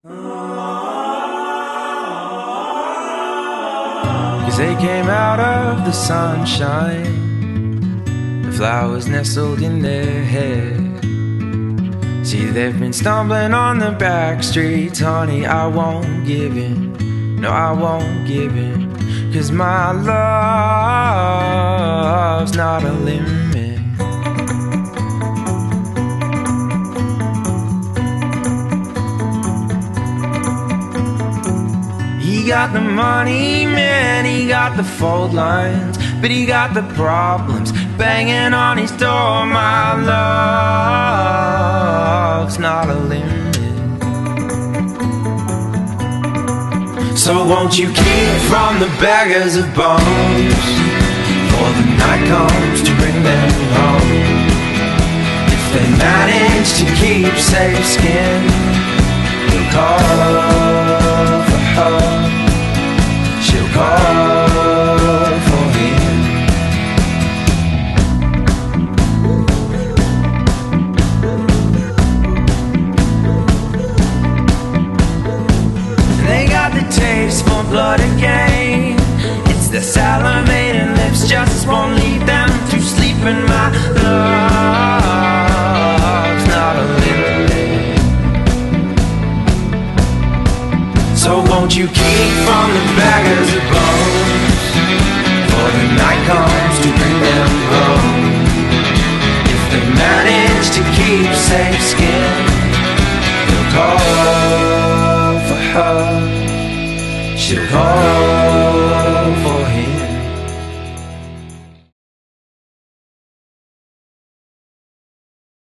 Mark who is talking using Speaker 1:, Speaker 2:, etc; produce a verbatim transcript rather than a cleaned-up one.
Speaker 1: 'Cause they came out of the sunshine, the flowers nestled in their hair. See, they've been stumbling on the back streets, honey, I won't give in, no, I won't give in. 'Cause my love's not a limit. He got the money, man, he got the fault lines, but he got the problems banging on his door. My love's not a limit. So won't you keep from the beggars of bones, for the night comes to bring them home. If they manage to keep safe skin, we'll call for her. She'll call for him. They got the taste for blood again. It's the salivating lips just won't lead them to sleep. And my love's not a limit. So won't you keep from the beggars of bones, for the night comes to bring them home. If they manage to keep safe skin, they'll call for her. She'll call